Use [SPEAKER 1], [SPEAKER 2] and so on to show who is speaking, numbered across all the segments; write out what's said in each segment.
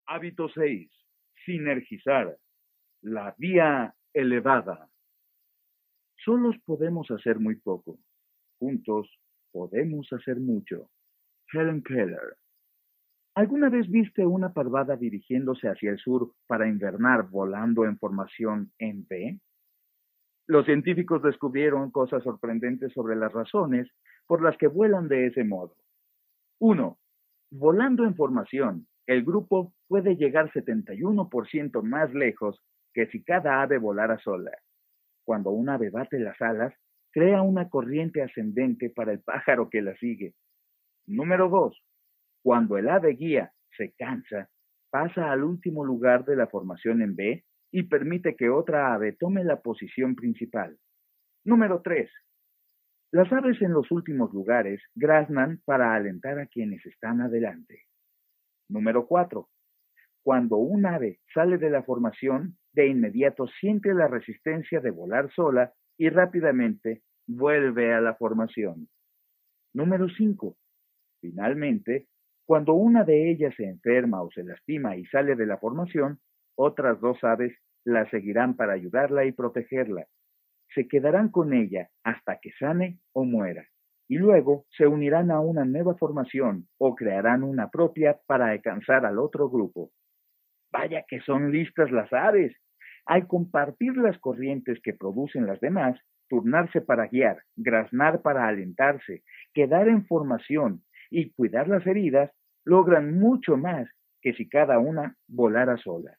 [SPEAKER 1] Hábito 6. Sinergizar. La vía elevada. Solos podemos hacer muy poco. Juntos podemos hacer mucho. Helen Keller. ¿Alguna vez viste una parvada dirigiéndose hacia el sur para invernar volando en formación en V? Los científicos descubrieron cosas sorprendentes sobre las razones por las que vuelan de ese modo. 1. Volando en formación, el grupo puede llegar 71% más lejos que si cada ave volara sola. Cuando un ave bate las alas, crea una corriente ascendente para el pájaro que la sigue. Número 2. Cuando el ave guía se cansa, pasa al último lugar de la formación en B y permite que otra ave tome la posición principal. Número 3. Las aves en los últimos lugares graznan para alentar a quienes están adelante. Número 4. Cuando un ave sale de la formación, de inmediato siente la resistencia de volar sola y rápidamente vuelve a la formación. Número 5. Finalmente, cuando una de ellas se enferma o se lastima y sale de la formación, otras dos aves la seguirán para ayudarla y protegerla. Se quedarán con ella hasta que sane o muera, y luego se unirán a una nueva formación o crearán una propia para alcanzar al otro grupo. Vaya que son listas las aves. Al compartir las corrientes que producen las demás, turnarse para guiar, graznar para alentarse, quedar en formación y cuidar las heridas, logran mucho más que si cada una volara sola.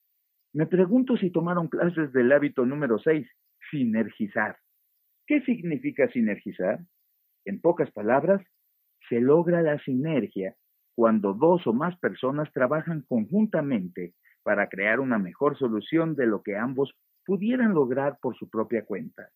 [SPEAKER 1] Me pregunto si tomaron clases del hábito número 6, sinergizar. ¿Qué significa sinergizar? En pocas palabras, se logra la sinergia cuando dos o más personas trabajan conjuntamente para crear una mejor solución de lo que ambos pudieran lograr por su propia cuenta.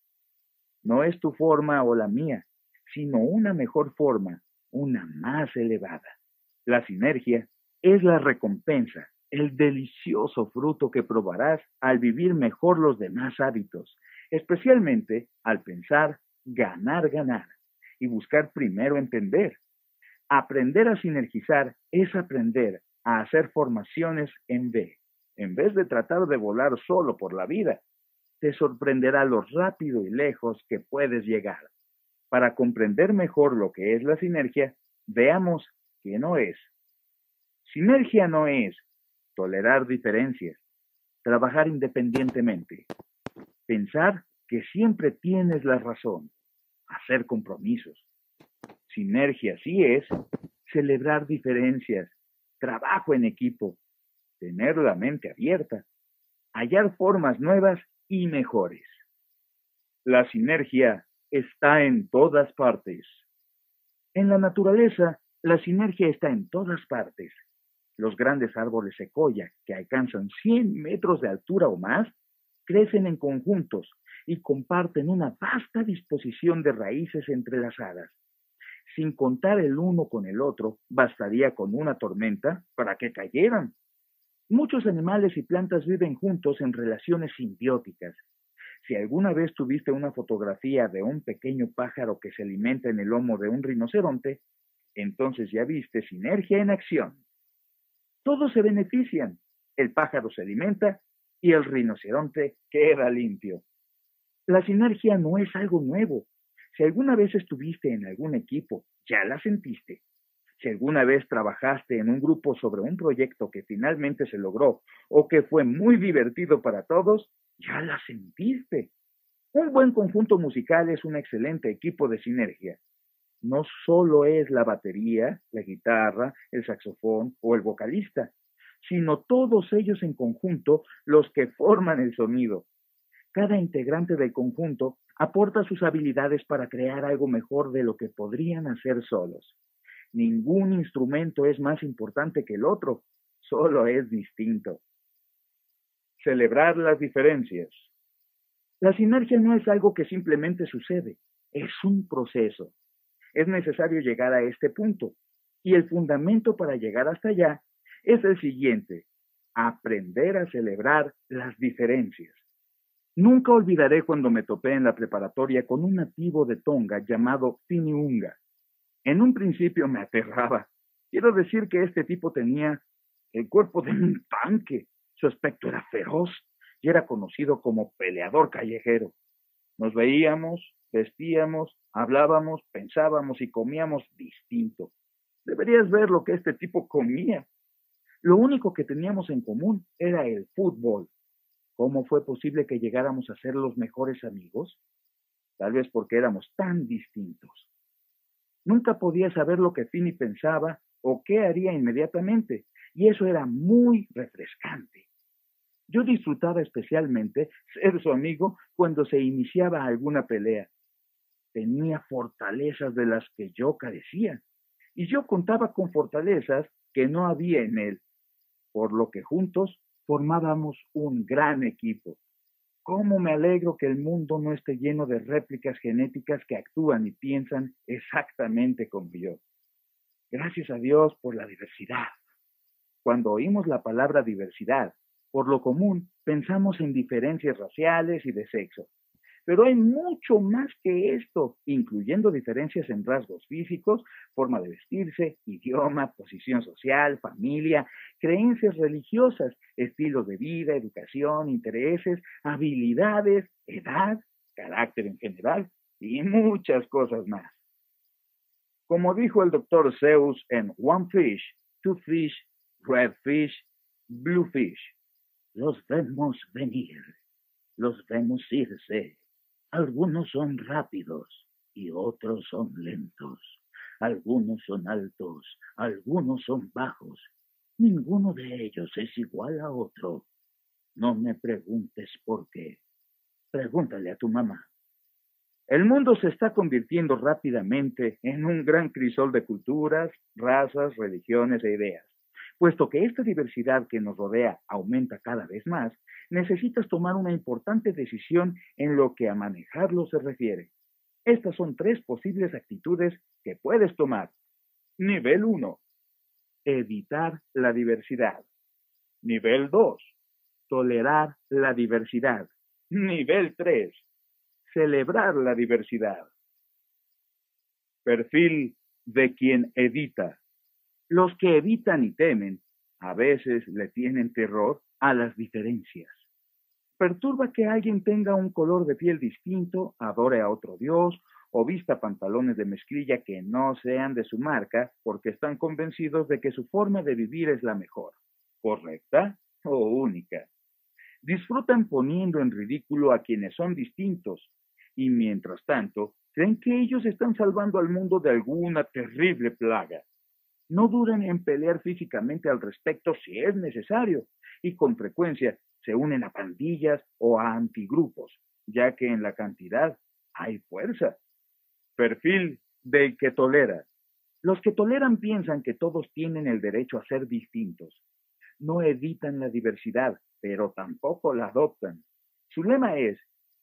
[SPEAKER 1] No es tu forma o la mía, sino una mejor forma, una más elevada. La sinergia es la recompensa, el delicioso fruto que probarás al vivir mejor los demás hábitos, especialmente al pensar ganar, ganar y buscar primero entender. Aprender a sinergizar es aprender a hacer formaciones en V. En vez de tratar de volar solo por la vida, te sorprenderá lo rápido y lejos que puedes llegar. Para comprender mejor lo que es la sinergia, veamos qué no es. Sinergia no es tolerar diferencias, trabajar independientemente, pensar que siempre tienes la razón, hacer compromisos. Sinergia sí es celebrar diferencias, trabajo en equipo, tener la mente abierta, hallar formas nuevas y mejores. La sinergia está en todas partes. En la naturaleza, la sinergia está en todas partes. Los grandes árboles secoya, que alcanzan 100 metros de altura o más, crecen en conjuntos y comparten una vasta disposición de raíces entrelazadas. Sin contar el uno con el otro, bastaría con una tormenta para que cayeran. Muchos animales y plantas viven juntos en relaciones simbióticas. Si alguna vez tuviste una fotografía de un pequeño pájaro que se alimenta en el lomo de un rinoceronte, entonces ya viste sinergia en acción. Todos se benefician. El pájaro se alimenta y el rinoceronte queda limpio. La sinergia no es algo nuevo. Si alguna vez estuviste en algún equipo, ya la sentiste. Si alguna vez trabajaste en un grupo sobre un proyecto que finalmente se logró o que fue muy divertido para todos, ya la sentiste. Un buen conjunto musical es un excelente equipo de sinergia. No solo es la batería, la guitarra, el saxofón o el vocalista, sino todos ellos en conjunto los que forman el sonido. Cada integrante del conjunto aporta sus habilidades para crear algo mejor de lo que podrían hacer solos. Ningún instrumento es más importante que el otro, solo es distinto. Celebrar las diferencias. La sinergia no es algo que simplemente sucede, es un proceso. Es necesario llegar a este punto, y el fundamento para llegar hasta allá es el siguiente: aprender a celebrar las diferencias. Nunca olvidaré cuando me topé en la preparatoria con un nativo de Tonga llamado Finiunga. En un principio me aterraba. Quiero decir que este tipo tenía el cuerpo de un tanque. Su aspecto era feroz y era conocido como peleador callejero. Nos veíamos, vestíamos, hablábamos, pensábamos y comíamos distinto. Deberías ver lo que este tipo comía. Lo único que teníamos en común era el fútbol. ¿Cómo fue posible que llegáramos a ser los mejores amigos? Tal vez porque éramos tan distintos. Nunca podía saber lo que Finney pensaba o qué haría inmediatamente, y eso era muy refrescante. Yo disfrutaba especialmente ser su amigo cuando se iniciaba alguna pelea. Tenía fortalezas de las que yo carecía, y yo contaba con fortalezas que no había en él, por lo que juntos formábamos un gran equipo. ¿Cómo me alegro que el mundo no esté lleno de réplicas genéticas que actúan y piensan exactamente como yo? Gracias a Dios por la diversidad. Cuando oímos la palabra diversidad, por lo común pensamos en diferencias raciales y de sexo. Pero hay mucho más que esto, incluyendo diferencias en rasgos físicos, forma de vestirse, idioma, posición social, familia, creencias religiosas, estilos de vida, educación, intereses, habilidades, edad, carácter en general y muchas cosas más. Como dijo el doctor Seuss en One Fish, Two Fish, Red Fish, Blue Fish, los vemos venir, los vemos irse. Algunos son rápidos y otros son lentos. Algunos son altos, algunos son bajos. Ninguno de ellos es igual a otro. No me preguntes por qué. Pregúntale a tu mamá. El mundo se está convirtiendo rápidamente en un gran crisol de culturas, razas, religiones e ideas. Puesto que esta diversidad que nos rodea aumenta cada vez más, necesitas tomar una importante decisión en lo que a manejarlo se refiere. Estas son 3 posibles actitudes que puedes tomar. Nivel 1. Evitar la diversidad. Nivel 2. Tolerar la diversidad. Nivel 3. Celebrar la diversidad. Perfil de quien evita. Los que evitan y temen, a veces le tienen terror a las diferencias. Perturba que alguien tenga un color de piel distinto, adore a otro dios o vista pantalones de mezclilla que no sean de su marca porque están convencidos de que su forma de vivir es la mejor, correcta o única. Disfrutan poniendo en ridículo a quienes son distintos y mientras tanto creen que ellos están salvando al mundo de alguna terrible plaga. No dudan en pelear físicamente al respecto si es necesario y con frecuencia se unen a pandillas o a antigrupos, ya que en la cantidad hay fuerza. Perfil del que tolera. Los que toleran piensan que todos tienen el derecho a ser distintos. No evitan la diversidad, pero tampoco la adoptan. Su lema es,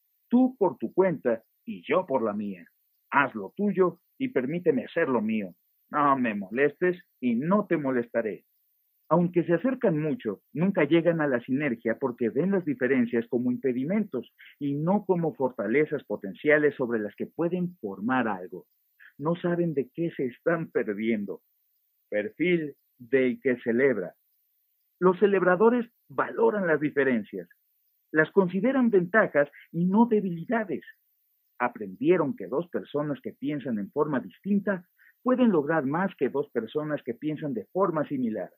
[SPEAKER 1] tú por tu cuenta y yo por la mía. Haz lo tuyo y permíteme hacer lo mío. No me molestes y no te molestaré. Aunque se acercan mucho, nunca llegan a la sinergia porque ven las diferencias como impedimentos y no como fortalezas potenciales sobre las que pueden formar algo. No saben de qué se están perdiendo. Perfil del que celebra. Los celebradores valoran las diferencias, las consideran ventajas y no debilidades. Aprendieron que 2 personas que piensan en forma distinta pueden lograr más que 2 personas que piensan de forma similar.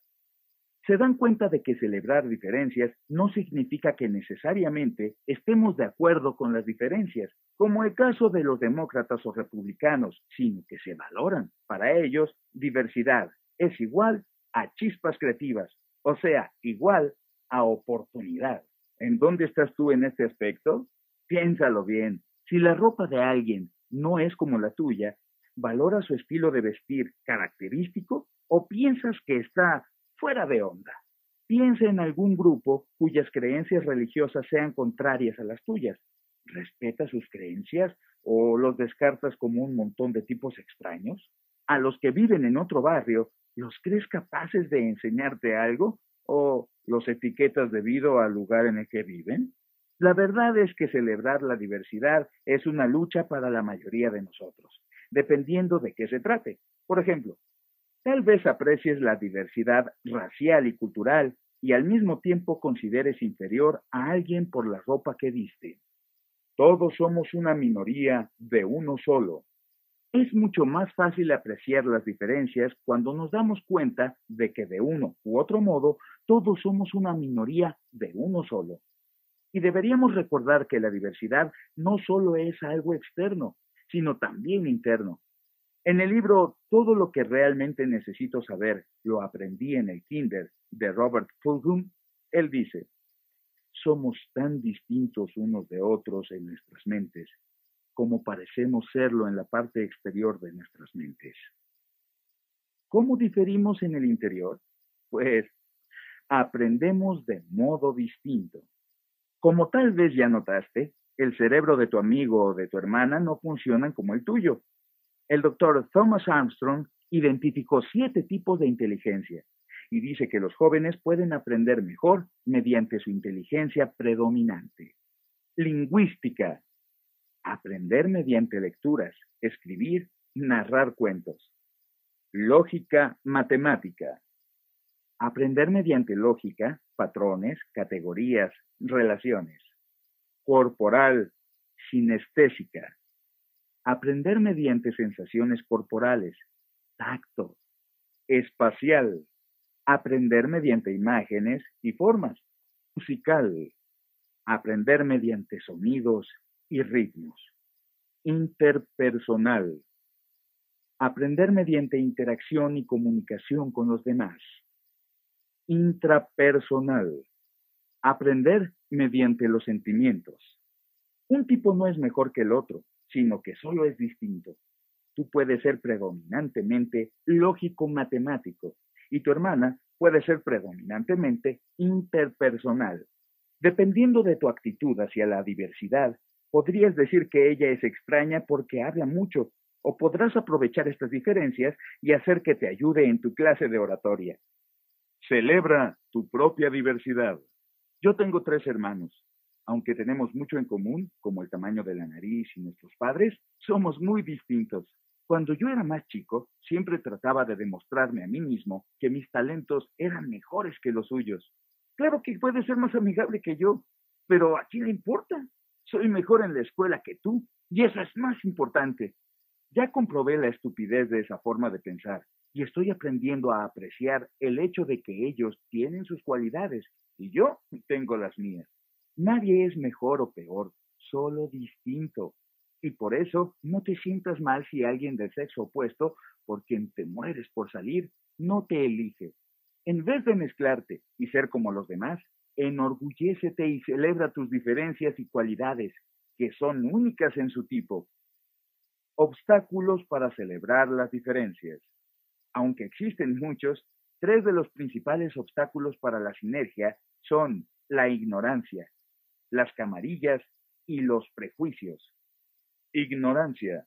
[SPEAKER 1] Se dan cuenta de que celebrar diferencias no significa que necesariamente estemos de acuerdo con las diferencias, como el caso de los demócratas o republicanos, sino que se valoran. Para ellos, diversidad es igual a chispas creativas, o sea, igual a oportunidad. ¿En dónde estás tú en este aspecto? Piénsalo bien. Si la ropa de alguien no es como la tuya, ¿valora su estilo de vestir característico o piensas que está fuera de onda? Piensa en algún grupo cuyas creencias religiosas sean contrarias a las tuyas. ¿Respeta sus creencias o los descartas como un montón de tipos extraños? ¿A los que viven en otro barrio, los crees capaces de enseñarte algo o los etiquetas debido al lugar en el que viven? La verdad es que celebrar la diversidad es una lucha para la mayoría de nosotros, dependiendo de qué se trate. Por ejemplo, Tal vez aprecies la diversidad racial y cultural y al mismo tiempo consideres inferior a alguien por la ropa que viste. Todos somos una minoría de uno solo. Es mucho más fácil apreciar las diferencias cuando nos damos cuenta de que de uno u otro modo todos somos una minoría de uno solo. Y deberíamos recordar que la diversidad no solo es algo externo, sino también interno. En el libro Todo lo que realmente necesito saber, lo aprendí en el Kinder, de Robert Fulghum, él dice, somos tan distintos unos de otros en nuestras mentes, como parecemos serlo en la parte exterior de nuestras mentes. ¿Cómo diferimos en el interior? Pues aprendemos de modo distinto. Como tal vez ya notaste, el cerebro de tu amigo o de tu hermana no funcionan como el tuyo. El doctor Thomas Armstrong identificó 7 tipos de inteligencia y dice que los jóvenes pueden aprender mejor mediante su inteligencia predominante. Lingüística. Aprender mediante lecturas, escribir, narrar cuentos. Lógica matemática. Aprender mediante lógica, patrones, categorías, relaciones. Corporal, sinestésica. Aprender mediante sensaciones corporales, tacto. Espacial. Aprender mediante imágenes y formas. Musical. Aprender mediante sonidos y ritmos. Interpersonal. Aprender mediante interacción y comunicación con los demás. Intrapersonal. Aprender mediante los sentimientos. Un tipo no es mejor que el otro, sino que solo es distinto. Tú puedes ser predominantemente lógico-matemático y tu hermana puede ser predominantemente interpersonal. Dependiendo de tu actitud hacia la diversidad, podrías decir que ella es extraña porque habla mucho, o podrás aprovechar estas diferencias y hacer que te ayude en tu clase de oratoria. Celebra tu propia diversidad. Yo tengo 3 hermanos. Aunque tenemos mucho en común, como el tamaño de la nariz y nuestros padres, somos muy distintos. Cuando yo era más chico, siempre trataba de demostrarme a mí mismo que mis talentos eran mejores que los suyos. Claro que puede ser más amigable que yo, pero ¿a quién le importa? Soy mejor en la escuela que tú, y eso es más importante. Ya comprobé la estupidez de esa forma de pensar, y estoy aprendiendo a apreciar el hecho de que ellos tienen sus cualidades, y yo tengo las mías. Nadie es mejor o peor, solo distinto. Y por eso no te sientas mal si alguien del sexo opuesto, por quien te mueres por salir, no te elige. En vez de mezclarte y ser como los demás, enorgullécete y celebra tus diferencias y cualidades, que son únicas en su tipo. Obstáculos para celebrar las diferencias. Aunque existen muchos, 3 de los principales obstáculos para la sinergia son la ignorancia, las camarillas y los prejuicios. Ignorancia.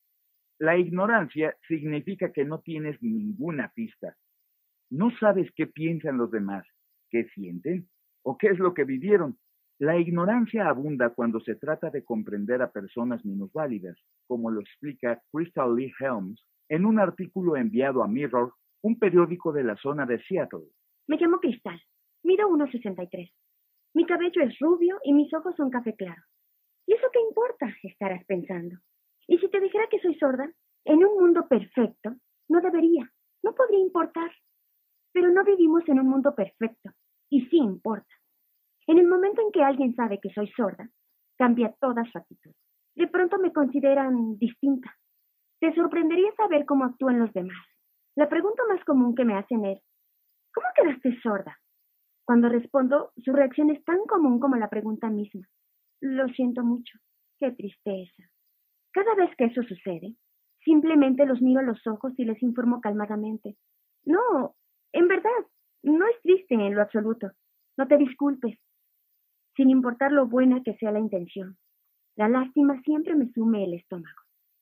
[SPEAKER 1] La ignorancia significa que no tienes ninguna pista. No sabes qué piensan los demás, qué sienten o qué es lo que vivieron. La ignorancia abunda cuando se trata de comprender a personas minusválidas, como lo explica Crystal Lee Helms en un artículo enviado a Mirror, un periódico de la zona de Seattle.
[SPEAKER 2] Me llamo Cristal. Mido 1,63. Mi cabello es rubio y mis ojos son café claro. ¿Y eso qué importa?, estarás pensando. Y si te dijera que soy sorda, en un mundo perfecto, no debería, no podría importar. Pero no vivimos en un mundo perfecto, y sí importa. En el momento en que alguien sabe que soy sorda, cambia toda su actitud. De pronto me consideran distinta. Te sorprendería saber cómo actúan los demás. La pregunta más común que me hacen es, ¿cómo quedaste sorda? Cuando respondo, su reacción es tan común como la pregunta misma. Lo siento mucho. Qué tristeza. Cada vez que eso sucede, simplemente los miro a los ojos y les informo calmadamente. No, en verdad, no es triste en lo absoluto. No te disculpes. Sin importar lo buena que sea la intención, la lástima siempre me sume el estómago.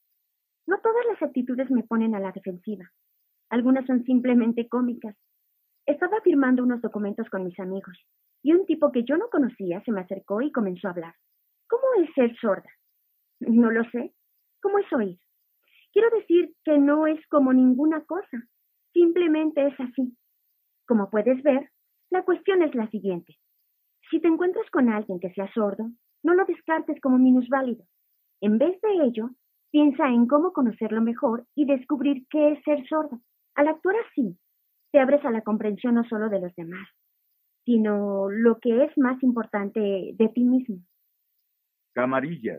[SPEAKER 2] No todas las actitudes me ponen a la defensiva. Algunas son simplemente cómicas. Estaba firmando unos documentos con mis amigos y un tipo que yo no conocía se me acercó y comenzó a hablar. ¿Cómo es ser sorda? No lo sé. ¿Cómo es oír? Quiero decir que no es como ninguna cosa. Simplemente es así. Como puedes ver, la cuestión es la siguiente. Si te encuentras con alguien que sea sordo, no lo descartes como minusválido. En vez de ello, piensa en cómo conocerlo mejor y descubrir qué es ser sordo. Al actuar así, te abres a la comprensión no solo de los demás, sino lo que es más importante de ti mismo.
[SPEAKER 1] Camarillas.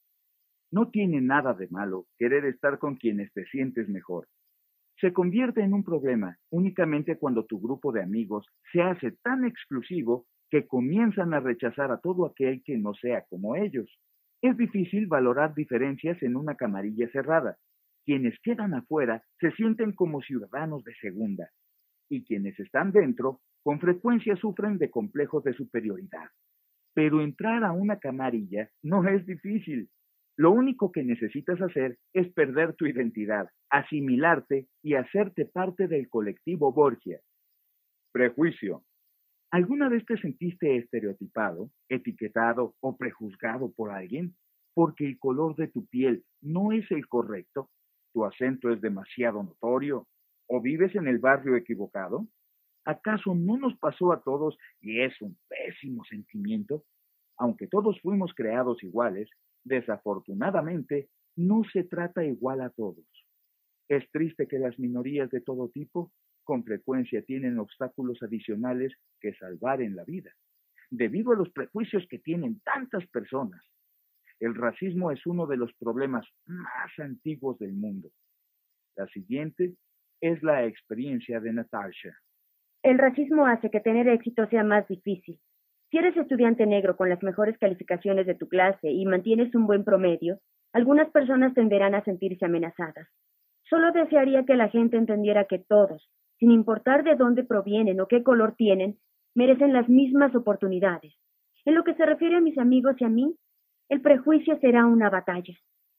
[SPEAKER 1] No tiene nada de malo querer estar con quienes te sientes mejor. Se convierte en un problema únicamente cuando tu grupo de amigos se hace tan exclusivo que comienzan a rechazar a todo aquel que no sea como ellos. Es difícil valorar diferencias en una camarilla cerrada. Quienes quedan afuera se sienten como ciudadanos de segunda, y quienes están dentro con frecuencia sufren de complejos de superioridad. Pero entrar a una camarilla no es difícil. Lo único que necesitas hacer es perder tu identidad, asimilarte y hacerte parte del colectivo Borgia. Prejuicio. ¿Alguna vez te sentiste estereotipado, etiquetado o prejuzgado por alguien? Porque el color de tu piel no es el correcto, tu acento es demasiado notorio, o vives en el barrio equivocado. ¿Acaso no nos pasó a todos y es un pésimo sentimiento? Aunque todos fuimos creados iguales, desafortunadamente no se trata igual a todos. Es triste que las minorías de todo tipo con frecuencia tienen obstáculos adicionales que salvar en la vida, debido a los prejuicios que tienen tantas personas. El racismo es uno de los problemas más antiguos del mundo. La siguiente es la experiencia de Natasha.
[SPEAKER 2] El racismo hace que tener éxito sea más difícil. Si eres estudiante negro con las mejores calificaciones de tu clase y mantienes un buen promedio, algunas personas tenderán a sentirse amenazadas. Solo desearía que la gente entendiera que todos, sin importar de dónde provienen o qué color tienen, merecen las mismas oportunidades. En lo que se refiere a mis amigos y a mí, el prejuicio será una batalla.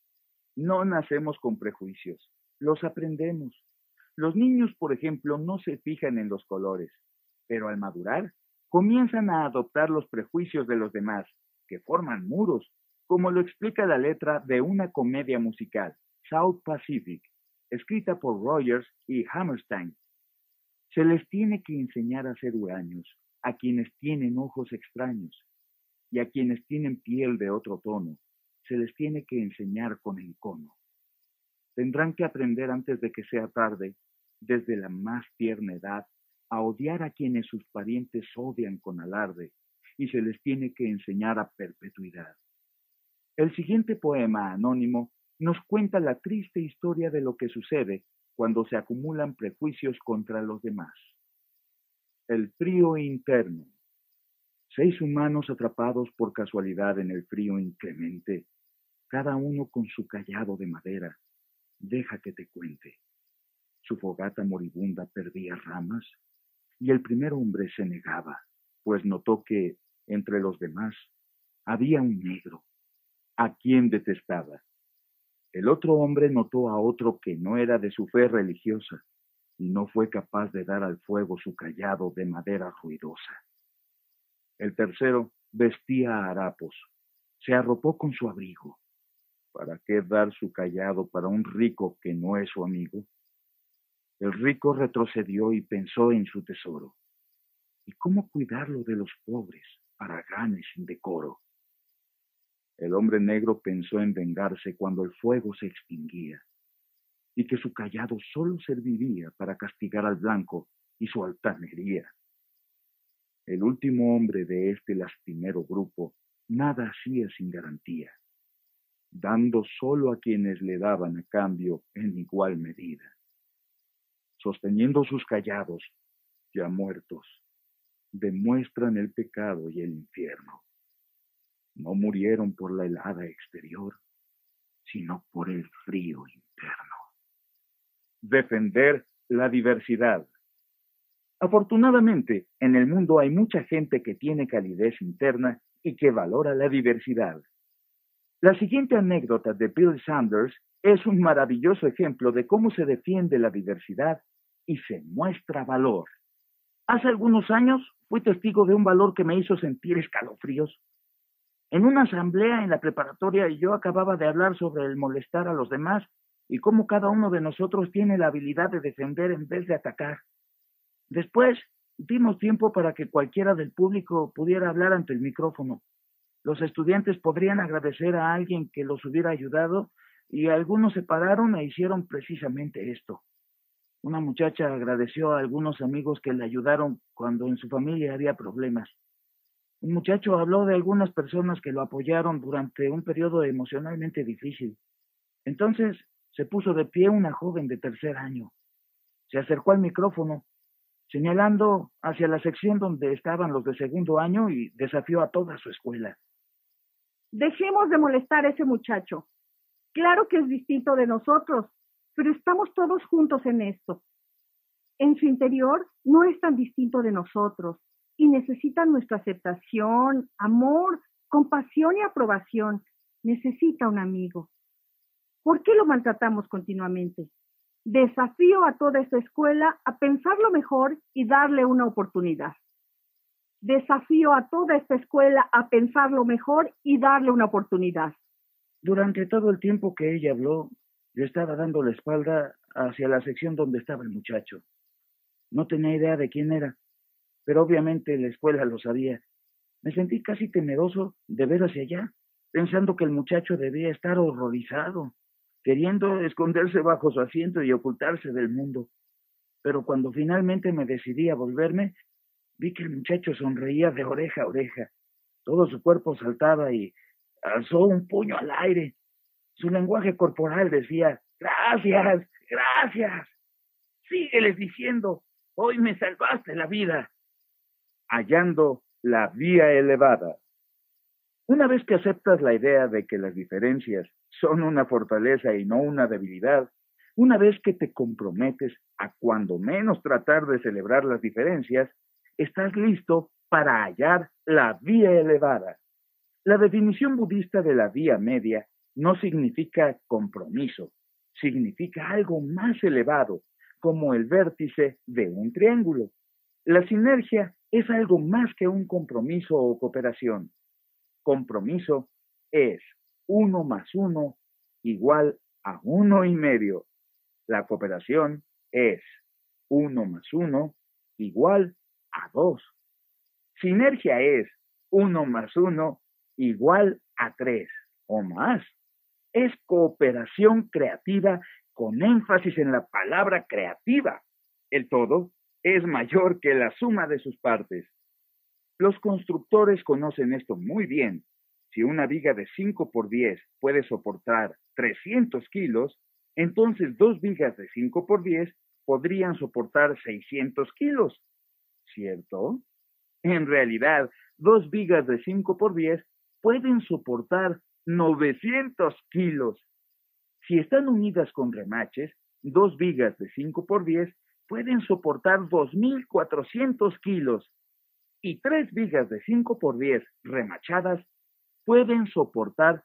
[SPEAKER 1] No nacemos con prejuicios, los aprendemos. Los niños, por ejemplo, no se fijan en los colores, pero al madurar, comienzan a adoptar los prejuicios de los demás, que forman muros, como lo explica la letra de una comedia musical, South Pacific, escrita por Rogers y Hammerstein. Se les tiene que enseñar a ser huraños, a quienes tienen ojos extraños, y a quienes tienen piel de otro tono, se les tiene que enseñar con encono. Tendrán que aprender antes de que sea tarde, desde la más tierna edad, a odiar a quienes sus parientes odian con alarde, y se les tiene que enseñar a perpetuidad. El siguiente poema anónimo nos cuenta la triste historia de lo que sucede cuando se acumulan prejuicios contra los demás. El frío interno. 6 humanos atrapados por casualidad en el frío inclemente, cada uno con su cayado de madera. Deja que te cuente. Su fogata moribunda perdía ramas, y el primer hombre se negaba, pues notó que, entre los demás, había un negro, a quien detestaba. El otro hombre notó a otro que no era de su fe religiosa, y no fue capaz de dar al fuego su cayado de madera ruidosa. El tercero vestía harapos, se arropó con su abrigo. ¿Para qué dar su cayado para un rico que no es su amigo? El rico retrocedió y pensó en su tesoro. ¿Y cómo cuidarlo de los pobres, haraganes sin decoro? El hombre negro pensó en vengarse cuando el fuego se extinguía, y que su cayado solo serviría para castigar al blanco y su altanería. El último hombre de este lastimero grupo nada hacía sin garantía, dando solo a quienes le daban a cambio en igual medida. Sosteniendo sus cayados, ya muertos, demuestran el pecado y el infierno. No murieron por la helada exterior, sino por el frío interno. Defender la diversidad. Afortunadamente, en el mundo hay mucha gente que tiene calidez interna y que valora la diversidad. La siguiente anécdota de Bill Sanders es un maravilloso ejemplo de cómo se defiende la diversidad y se muestra valor. Hace algunos años fui testigo de un valor que me hizo sentir escalofríos. En una asamblea en la preparatoria yo acababa de hablar sobre el molestar a los demás y cómo cada uno de nosotros tiene la habilidad de defender en vez de atacar. Después, dimos tiempo para que cualquiera del público pudiera hablar ante el micrófono. Los estudiantes podrían agradecer a alguien que los hubiera ayudado y algunos se pararon e hicieron precisamente esto. Una muchacha agradeció a algunos amigos que le ayudaron cuando en su familia había problemas. Un muchacho habló de algunas personas que lo apoyaron durante un periodo emocionalmente difícil. Entonces se puso de pie una joven de 3er año. Se acercó al micrófono, señalando hacia la sección donde estaban los de 2º año y desafió a toda su escuela.
[SPEAKER 3] Dejemos de molestar a ese muchacho. Claro que es distinto de nosotros, pero estamos todos juntos en esto. En su interior no es tan distinto de nosotros y necesita nuestra aceptación, amor, compasión y aprobación. Necesita un amigo. ¿Por qué lo maltratamos continuamente? Desafío a toda esta escuela a pensarlo mejor y darle una oportunidad. Desafío a toda esta escuela a pensarlo mejor y darle una oportunidad.
[SPEAKER 1] Durante todo el tiempo que ella habló, yo estaba dando la espalda hacia la sección donde estaba el muchacho. No tenía idea de quién era, pero obviamente la escuela lo sabía. Me sentí casi temeroso de ver hacia allá, pensando que el muchacho debía estar horrorizado, queriendo esconderse bajo su asiento y ocultarse del mundo. Pero cuando finalmente me decidí a volverme, vi que el muchacho sonreía de oreja a oreja. Todo su cuerpo saltaba y alzó un puño al aire. Su lenguaje corporal decía: «Gracias, gracias. Sígueles diciendo, hoy me salvaste la vida». Hallando la vía elevada. Una vez que aceptas la idea de que las diferencias son una fortaleza y no una debilidad, una vez que te comprometes a cuando menos tratar de celebrar las diferencias, estás listo para hallar la vía elevada. La definición budista de la vía media no significa compromiso, significa algo más elevado, como el vértice de un triángulo. La sinergia es algo más que un compromiso o cooperación. Compromiso es 1 más 1 igual a 1,5. La cooperación es 1 más 1 igual a 2. Sinergia es 1 más 1 igual a 3 o más. Es cooperación creativa con énfasis en la palabra creativa. El todo es mayor que la suma de sus partes. Los constructores conocen esto muy bien. Si una viga de 5 por 10 puede soportar 300 kilos, entonces 2 vigas de 5 por 10 podrían soportar 600 kilos. ¿Cierto? En realidad, 2 vigas de 5 por 10 pueden soportar 900 kilos. Si están unidas con remaches, 2 vigas de 5 por 10 pueden soportar 2,400 kilos. Y 3 vigas de 5 por 10 remachadas pueden soportar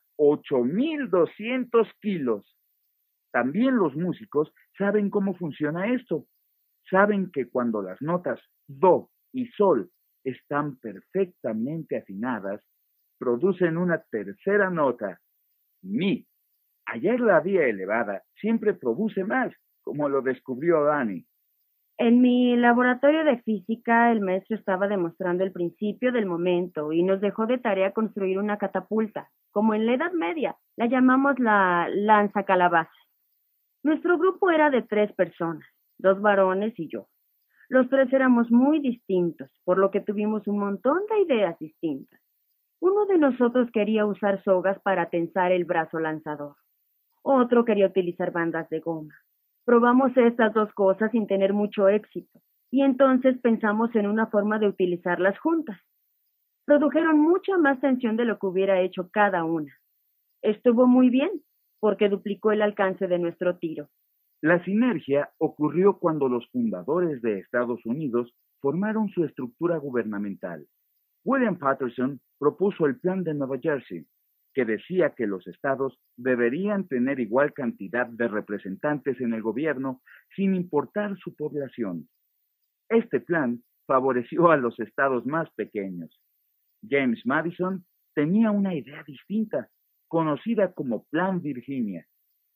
[SPEAKER 1] 8,200 kilos. También los músicos saben cómo funciona esto. Saben que cuando las notas do y sol están perfectamente afinadas, producen una tercera nota, mi. Hallar la vía elevada siempre produce más, como lo descubrió Dani.
[SPEAKER 2] En mi laboratorio de física, el maestro estaba demostrando el principio del momento y nos dejó de tarea construir una catapulta, como en la Edad Media. La llamamos la lanzacalabazas. Nuestro grupo era de 3 personas, 2 varones y yo. Los 3 éramos muy distintos, por lo que tuvimos un montón de ideas distintas. Uno de nosotros quería usar sogas para tensar el brazo lanzador. Otro quería utilizar bandas de goma. Probamos estas 2 cosas sin tener mucho éxito, y entonces pensamos en una forma de utilizarlas juntas. Produjeron mucha más tensión de lo que hubiera hecho cada una. Estuvo muy bien, porque duplicó el alcance de nuestro tiro.
[SPEAKER 1] La sinergia ocurrió cuando los fundadores de Estados Unidos formaron su estructura gubernamental. William Patterson propuso el Plan de Nueva Jersey, que decía que los estados deberían tener igual cantidad de representantes en el gobierno sin importar su población. Este plan favoreció a los estados más pequeños. James Madison tenía una idea distinta, conocida como Plan Virginia,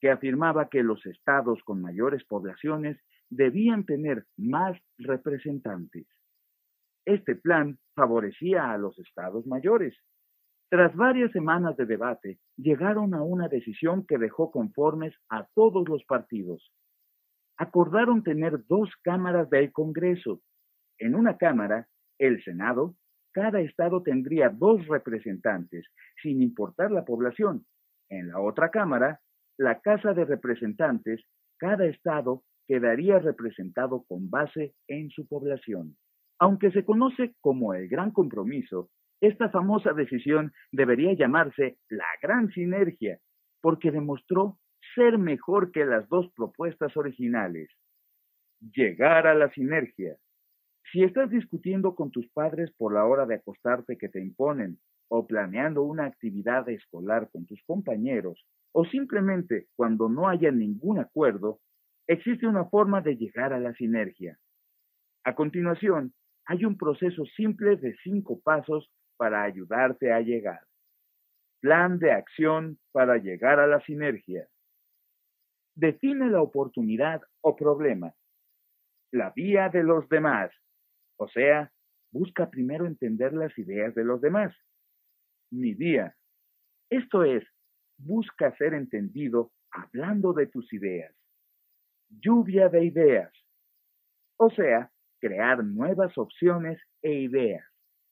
[SPEAKER 1] que afirmaba que los estados con mayores poblaciones debían tener más representantes. Este plan favorecía a los estados mayores. Tras varias semanas de debate, llegaron a una decisión que dejó conformes a todos los partidos. Acordaron tener 2 cámaras del Congreso. En una cámara, el Senado, cada estado tendría 2 representantes, sin importar la población. En la otra cámara, la Casa de Representantes, cada estado quedaría representado con base en su población. Aunque se conoce como el Gran Compromiso, esta famosa decisión debería llamarse la Gran Sinergia, porque demostró ser mejor que las 2 propuestas originales. Llegar a la sinergia. Si estás discutiendo con tus padres por la hora de acostarte que te imponen, o planeando una actividad escolar con tus compañeros, o simplemente cuando no haya ningún acuerdo, existe una forma de llegar a la sinergia. A continuación, hay un proceso simple de 5 pasos para ayudarte a llegar. Plan de acción para llegar a la sinergia. Define la oportunidad o problema. La vía de los demás. O sea, busca primero entender las ideas de los demás. Mi vía. Esto es, busca ser entendido hablando de tus ideas. Lluvia de ideas. O sea, crear nuevas opciones e ideas.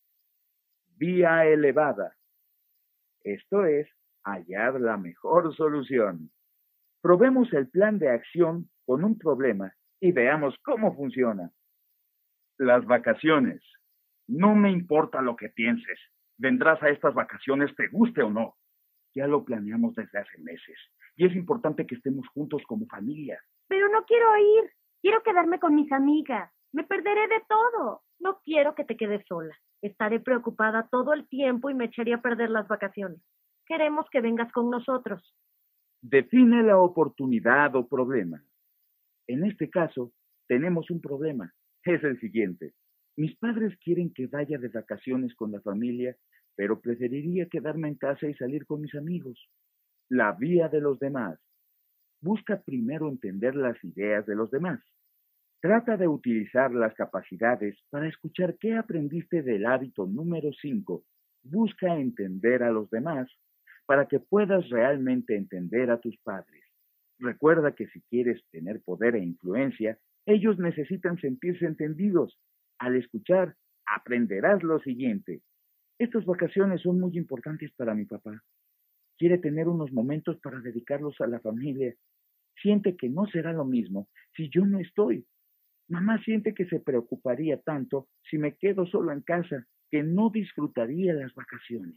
[SPEAKER 1] Vía elevada. Esto es, hallar la mejor solución. Probemos el plan de acción con un problema y veamos cómo funciona. Las vacaciones. No me importa lo que pienses. Vendrás a estas vacaciones te guste o no. Ya lo planeamos desde hace meses. Y es importante que estemos juntos como familia.
[SPEAKER 2] Pero no quiero ir. Quiero quedarme con mis amigas. Me perderé de todo. No quiero que te quedes sola. Estaré preocupada todo el tiempo y me echaría a perder las vacaciones. Queremos que vengas con nosotros.
[SPEAKER 1] Define la oportunidad o problema. En este caso, tenemos un problema. Es el siguiente. Mis padres quieren que vaya de vacaciones con la familia, pero preferiría quedarme en casa y salir con mis amigos. La vía de los demás. Busca primero entender las ideas de los demás. Trata de utilizar las capacidades para escuchar qué aprendiste del hábito número 5. Busca entender a los demás para que puedas realmente entender a tus padres. Recuerda que si quieres tener poder e influencia, ellos necesitan sentirse entendidos. Al escuchar, aprenderás lo siguiente. Estas vacaciones son muy importantes para mi papá. Quiere tener unos momentos para dedicarlos a la familia. Siente que no será lo mismo si yo no estoy. Mamá siente que se preocuparía tanto si me quedo solo en casa, que no disfrutaría las vacaciones.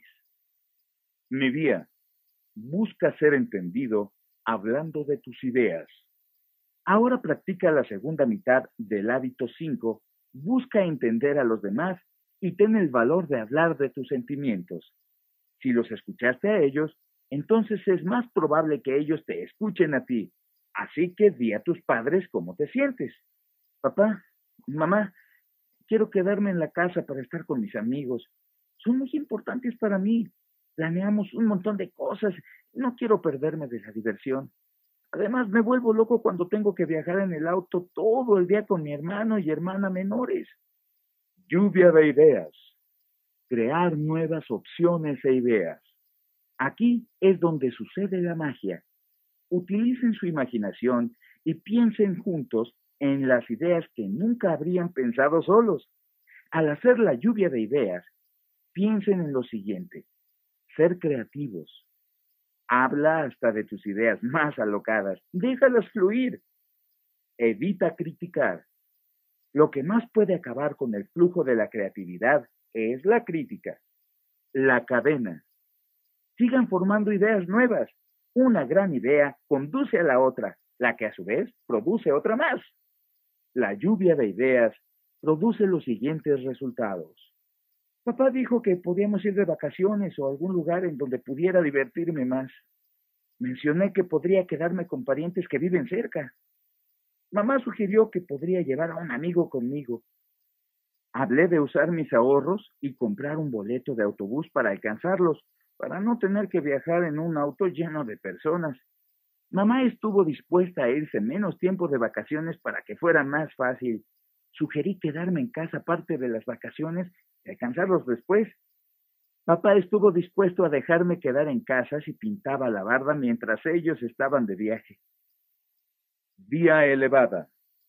[SPEAKER 1] Mi vía. Busca ser entendido hablando de tus ideas. Ahora practica la segunda mitad del hábito 5. Busca entender a los demás y ten el valor de hablar de tus sentimientos. Si los escuchaste a ellos, entonces es más probable que ellos te escuchen a ti. Así que di a tus padres cómo te sientes. Papá, mamá, quiero quedarme en la casa para estar con mis amigos. Son muy importantes para mí. Planeamos un montón de cosas. No quiero perderme de la diversión. Además, me vuelvo loco cuando tengo que viajar en el auto todo el día con mi hermano y hermana menores. Lluvia de ideas. Crear nuevas opciones e ideas. Aquí es donde sucede la magia. Utilicen su imaginación y piensen juntos en las ideas que nunca habrían pensado solos. Al hacer la lluvia de ideas, piensen en lo siguiente. Ser creativos. Habla hasta de tus ideas más alocadas. Déjalas fluir. Evita criticar. Lo que más puede acabar con el flujo de la creatividad es la crítica. La cadena. Sigan formando ideas nuevas. Una gran idea conduce a la otra, la que a su vez produce otra más. La lluvia de ideas produce los siguientes resultados. Papá dijo que podíamos ir de vacaciones o a algún lugar en donde pudiera divertirme más. Mencioné que podría quedarme con parientes que viven cerca. Mamá sugirió que podría llevar a un amigo conmigo. Hablé de usar mis ahorros y comprar un boleto de autobús para alcanzarlos, para no tener que viajar en un auto lleno de personas. Mamá estuvo dispuesta a irse menos tiempo de vacaciones para que fuera más fácil. Sugerí quedarme en casa parte de las vacaciones y alcanzarlos después. Papá estuvo dispuesto a dejarme quedar en casa si pintaba la barda mientras ellos estaban de viaje. Vía elevada.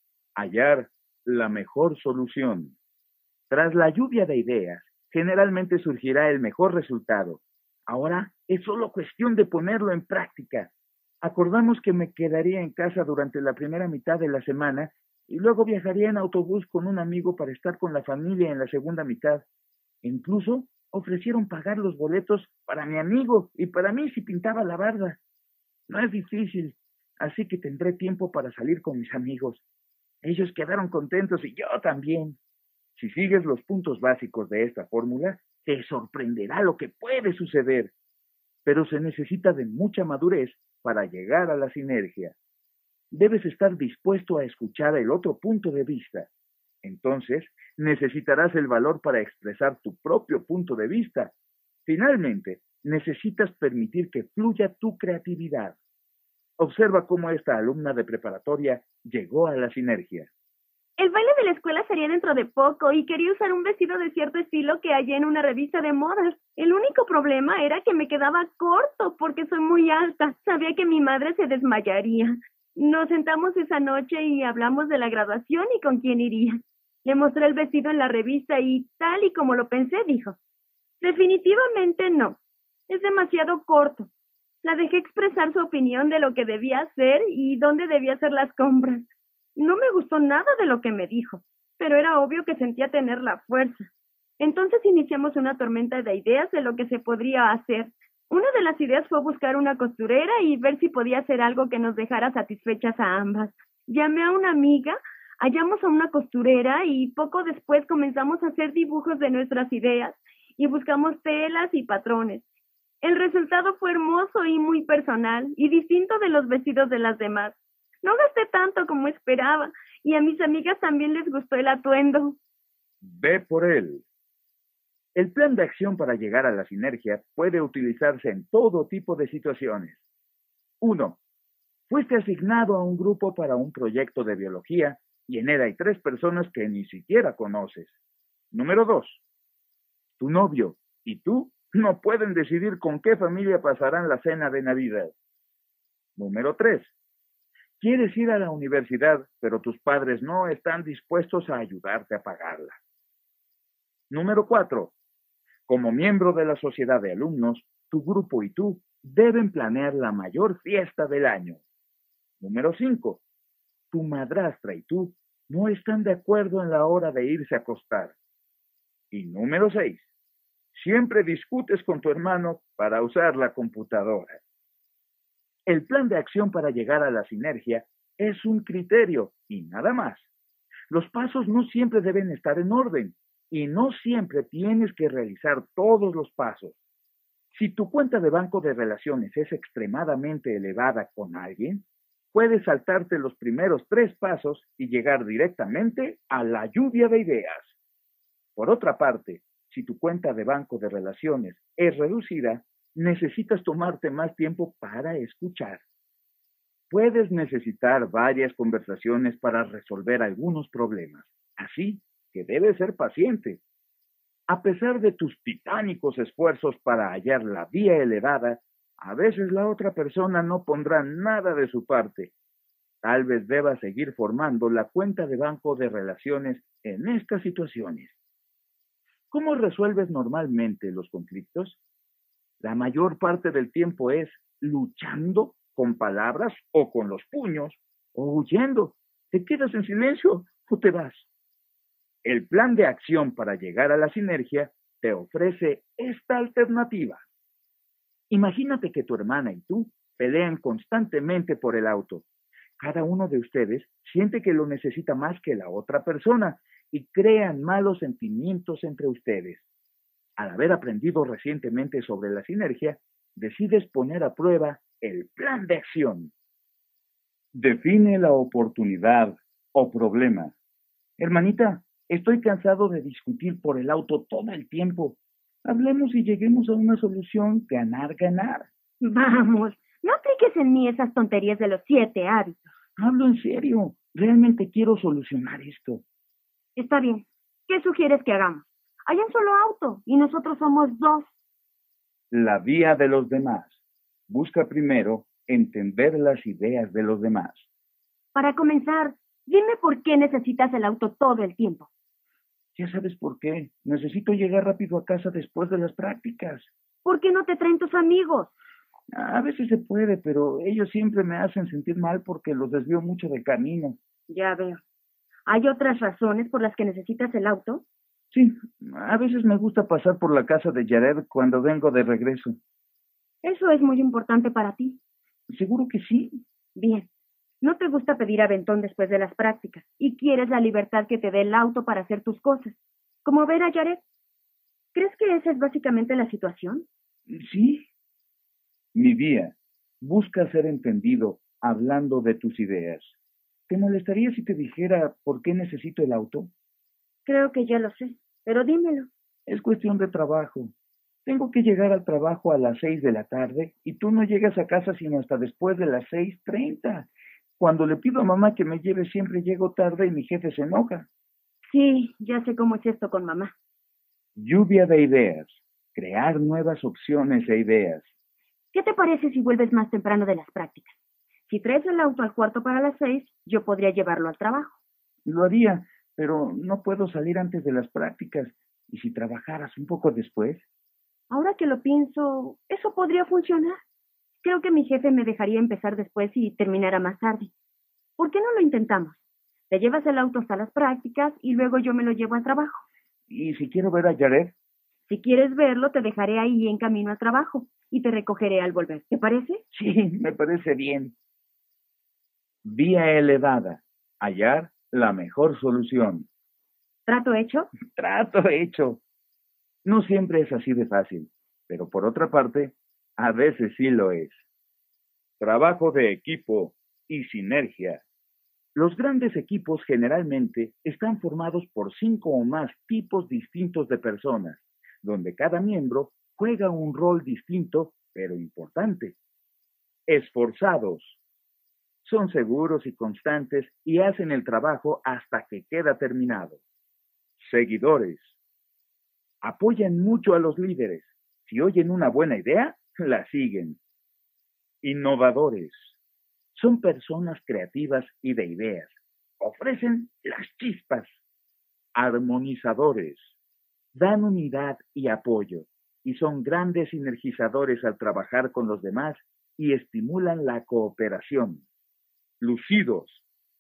[SPEAKER 1] Hallar la mejor solución. Tras la lluvia de ideas, generalmente surgirá el mejor resultado. Ahora es solo cuestión de ponerlo en práctica. Acordamos que me quedaría en casa durante la primera mitad de la semana y luego viajaría en autobús con un amigo para estar con la familia en la segunda mitad. Incluso ofrecieron pagar los boletos para mi amigo y para mí si pintaba la barda. No es difícil, así que tendré tiempo para salir con mis amigos. Ellos quedaron contentos y yo también. Si sigues los puntos básicos de esta fórmula, te sorprenderá lo que puede suceder. Pero se necesita de mucha madurez para llegar a la sinergia. Debes estar dispuesto a escuchar el otro punto de vista. Entonces, necesitarás el valor para expresar tu propio punto de vista. Finalmente, necesitas permitir que fluya tu creatividad. Observa cómo esta alumna de preparatoria llegó a la sinergia.
[SPEAKER 2] El baile de la escuela sería dentro de poco y quería usar un vestido de cierto estilo que hallé en una revista de modas. El único problema era que me quedaba corto porque soy muy alta. Sabía que mi madre se desmayaría. Nos sentamos esa noche y hablamos de la graduación y con quién iría. Le mostré el vestido en la revista y tal y como lo pensé, dijo: definitivamente no. Es demasiado corto. La dejé expresar su opinión de lo que debía hacer y dónde debía hacer las compras. No me gustó nada de lo que me dijo, pero era obvio que sentía tener la fuerza. Entonces iniciamos una tormenta de ideas de lo que se podría hacer. Una de las ideas fue buscar una costurera y ver si podía hacer algo que nos dejara satisfechas a ambas. Llamé a una amiga, hallamos a una costurera y poco después comenzamos a hacer dibujos de nuestras ideas y buscamos telas y patrones. El resultado fue hermoso y muy personal y distinto de los vestidos de las demás. No gasté tanto como esperaba y a mis amigas también les gustó el atuendo.
[SPEAKER 1] Ve por él. El plan de acción para llegar a la sinergia puede utilizarse en todo tipo de situaciones. 1. Fuiste asignado a un grupo para un proyecto de biología y en él hay 3 personas que ni siquiera conoces. Número 2. Tu novio y tú no pueden decidir con qué familia pasarán la cena de Navidad. Número 3. Quieres ir a la universidad, pero tus padres no están dispuestos a ayudarte a pagarla. Número 4. Como miembro de la sociedad de alumnos, tu grupo y tú deben planear la mayor fiesta del año. Número 5. Tu madrastra y tú no están de acuerdo en la hora de irse a acostar. Y número 6. Siempre discutes con tu hermano para usar la computadora. El plan de acción para llegar a la sinergia es un criterio y nada más. Los pasos no siempre deben estar en orden y no siempre tienes que realizar todos los pasos. Si tu cuenta de banco de relaciones es extremadamente elevada con alguien, puedes saltarte los primeros 3 pasos y llegar directamente a la lluvia de ideas. Por otra parte, si tu cuenta de banco de relaciones es reducida, necesitas tomarte más tiempo para escuchar. Puedes necesitar varias conversaciones para resolver algunos problemas, así que debes ser paciente. A pesar de tus titánicos esfuerzos para hallar la vía elevada, a veces la otra persona no pondrá nada de su parte. Tal vez debas seguir formando la cuenta de banco de relaciones en estas situaciones. ¿Cómo resuelves normalmente los conflictos? La mayor parte del tiempo es luchando con palabras o con los puños o huyendo. ¿Te quedas en silencio o te vas? El plan de acción para llegar a la sinergia te ofrece esta alternativa. Imagínate que tu hermana y tú pelean constantemente por el auto. Cada uno de ustedes siente que lo necesita más que la otra persona y crean malos sentimientos entre ustedes. Al haber aprendido recientemente sobre la sinergia, decides poner a prueba el plan de acción. Define la oportunidad o problema. Hermanita, estoy cansado de discutir por el auto todo el tiempo. Hablemos y lleguemos a una solución ganar-ganar.
[SPEAKER 2] Vamos, no apliques apliques en mí esas tonterías de los 7 hábitos.
[SPEAKER 1] Hablo en serio. Realmente quiero solucionar esto.
[SPEAKER 2] Está bien. ¿Qué sugieres que hagamos? Hay un solo auto y nosotros somos 2.
[SPEAKER 1] La vía de los demás. Busca primero entender las ideas de los demás.
[SPEAKER 2] Para comenzar, dime por qué necesitas el auto todo el tiempo.
[SPEAKER 1] Ya sabes por qué. Necesito llegar rápido a casa después de las prácticas.
[SPEAKER 2] ¿Por qué no te traen tus amigos?
[SPEAKER 1] A veces se puede, pero ellos siempre me hacen sentir mal porque los desvío mucho del camino.
[SPEAKER 2] Ya veo. ¿Hay otras razones por las que necesitas el auto?
[SPEAKER 1] Sí, a veces me gusta pasar por la casa de Jared cuando vengo de regreso.
[SPEAKER 2] Eso es muy importante para ti.
[SPEAKER 1] Seguro que sí.
[SPEAKER 2] Bien. No te gusta pedir aventón después de las prácticas y quieres la libertad que te dé el auto para hacer tus cosas, como ver a Jared. ¿Crees que esa es básicamente la situación?
[SPEAKER 1] Sí. Mi vía. Busca ser entendido hablando de tus ideas. ¿Te molestaría si te dijera por qué necesito el auto?
[SPEAKER 2] Creo que ya lo sé, pero dímelo.
[SPEAKER 1] Es cuestión de trabajo. Tengo que llegar al trabajo a las 6 de la tarde y tú no llegas a casa sino hasta después de las 6:30. Cuando le pido a mamá que me lleve siempre llego tarde y mi jefe se enoja.
[SPEAKER 2] Sí, ya sé cómo es esto con mamá.
[SPEAKER 1] Lluvia de ideas. Crear nuevas opciones e ideas.
[SPEAKER 2] ¿Qué te parece si vuelves más temprano de las prácticas? Si traes el auto al cuarto para las 6, yo podría llevarlo al trabajo.
[SPEAKER 1] Lo haría, pero no puedo salir antes de las prácticas. ¿Y si trabajaras un poco después?
[SPEAKER 2] Ahora que lo pienso, eso podría funcionar. Creo que mi jefe me dejaría empezar después y terminara más tarde. ¿Por qué no lo intentamos? Te llevas el auto hasta las prácticas y luego yo me lo llevo al trabajo.
[SPEAKER 1] ¿Y si quiero ver a Jared?
[SPEAKER 2] Si quieres verlo, te dejaré ahí en camino al trabajo y te recogeré al volver. ¿Te parece?
[SPEAKER 1] Sí, me parece bien. Vía elevada. Hallar la mejor solución.
[SPEAKER 2] ¿Trato hecho?
[SPEAKER 1] Trato hecho. No siempre es así de fácil, pero por otra parte, a veces sí lo es. Trabajo de equipo y sinergia. Los grandes equipos generalmente están formados por 5 o más tipos distintos de personas, donde cada miembro juega un rol distinto, pero importante. Esforzados. Son seguros y constantes y hacen el trabajo hasta que queda terminado. Seguidores. Apoyan mucho a los líderes. Si oyen una buena idea, la siguen. Innovadores. Son personas creativas y de ideas. Ofrecen las chispas. Armonizadores. Dan unidad y apoyo y son grandes sinergizadores al trabajar con los demás y estimulan la cooperación. Lucidos.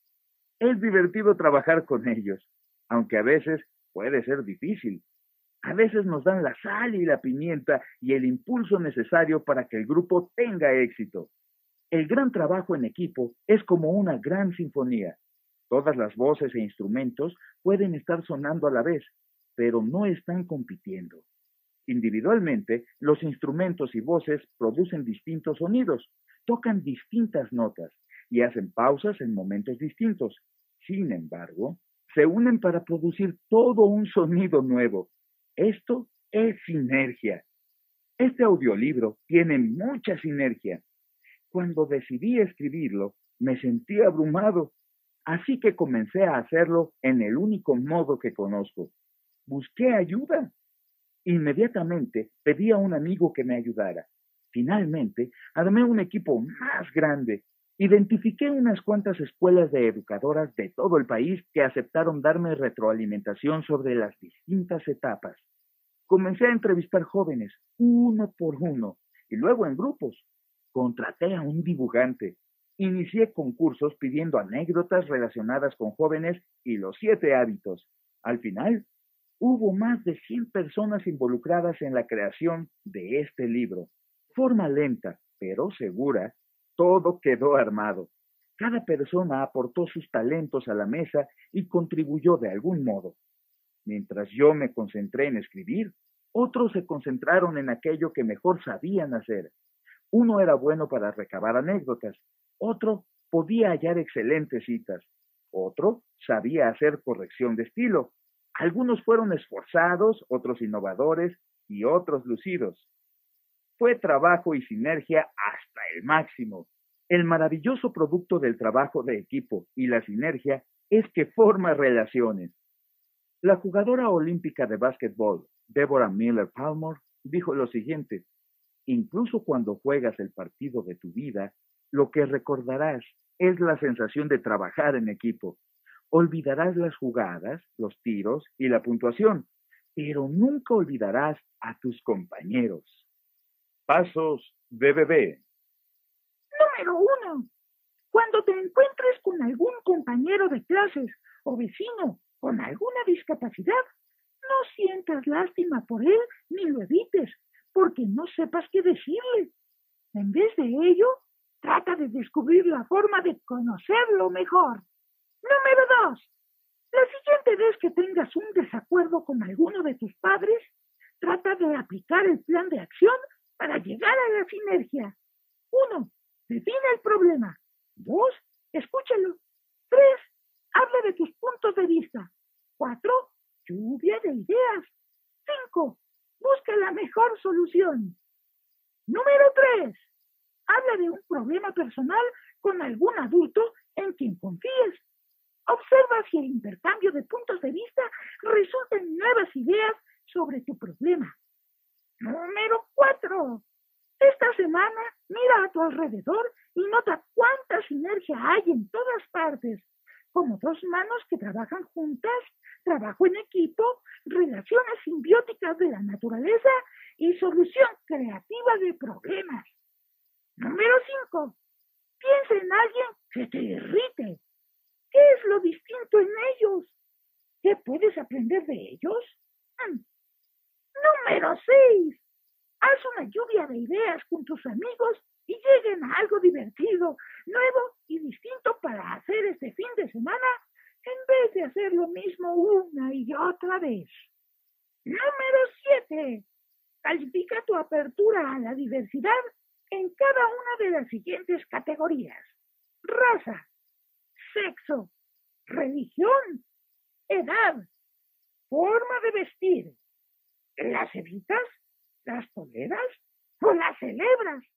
[SPEAKER 1] Es divertido trabajar con ellos, aunque a veces puede ser difícil. A veces nos dan la sal y la pimienta y el impulso necesario para que el grupo tenga éxito. El gran trabajo en equipo es como una gran sinfonía. Todas las voces e instrumentos pueden estar sonando a la vez, pero no están compitiendo. Individualmente, los instrumentos y voces producen distintos sonidos, tocan distintas notas y hacen pausas en momentos distintos. Sin embargo, se unen para producir todo un sonido nuevo. Esto es sinergia. Este audiolibro tiene mucha sinergia. Cuando decidí escribirlo, me sentí abrumado, así que comencé a hacerlo en el único modo que conozco. Busqué ayuda. Inmediatamente pedí a un amigo que me ayudara. Finalmente, armé un equipo más grande. Identifiqué unas cuantas escuelas de educadoras de todo el país que aceptaron darme retroalimentación sobre las distintas etapas. Comencé a entrevistar jóvenes, uno por uno, y luego en grupos. Contraté a un dibujante. Inicié concursos pidiendo anécdotas relacionadas con jóvenes y los 7 hábitos. Al final, hubo más de 100 personas involucradas en la creación de este libro. Forma lenta, pero segura, todo quedó armado. Cada persona aportó sus talentos a la mesa y contribuyó de algún modo. Mientras yo me concentré en escribir, otros se concentraron en aquello que mejor sabían hacer. Uno era bueno para recabar anécdotas, otro podía hallar excelentes citas, otro sabía hacer corrección de estilo. Algunos fueron esforzados, otros innovadores y otros lucidos. Fue trabajo y sinergia hasta el máximo, El maravilloso producto del trabajo de equipo y la sinergia es que forma relaciones. La jugadora olímpica de básquetbol, Deborah Miller Palmer, dijo lo siguiente: incluso cuando juegas el partido de tu vida, lo que recordarás es la sensación de trabajar en equipo. Olvidarás las jugadas, los tiros y la puntuación, pero nunca olvidarás a tus compañeros. Pasos de bebé.
[SPEAKER 4] Número 1. Cuando te encuentres con algún compañero de clases o vecino con alguna discapacidad, no sientas lástima por él ni lo evites, porque no sepas qué decirle. En vez de ello, trata de descubrir la forma de conocerlo mejor. Número 2. La siguiente vez que tengas un desacuerdo con alguno de tus padres, trata de aplicar el plan de acción para llegar a la sinergia. 1. Define el problema. 2. Escúchalo. 3. Habla de tus puntos de vista. 4. Lluvia de ideas. 5. Busca la mejor solución. Número 3. Habla de un problema personal con algún adulto en quien confíes. Observa si el intercambio de puntos de vista resulta en nuevas ideas sobre tu problema. Número 4. Esta semana mira a tu alrededor y nota cuánta sinergia hay en todas partes, como dos manos que trabajan juntas, trabajo en equipo, relaciones simbióticas de la naturaleza y solución creativa de problemas. Número 5. Piensa en alguien que te irrite. ¿Qué es lo distinto en ellos? ¿Qué puedes aprender de ellos? Número 6. Haz una lluvia de ideas con tus amigos y lleguen a algo divertido, nuevo y distinto para hacer este fin de semana en vez de hacer lo mismo una y otra vez. Número 7. Califica tu apertura a la diversidad en cada una de las siguientes categorías: raza, sexo, religión, edad, forma de vestir. ¿Las evitas? ¿Las toleras? ¿O las celebras?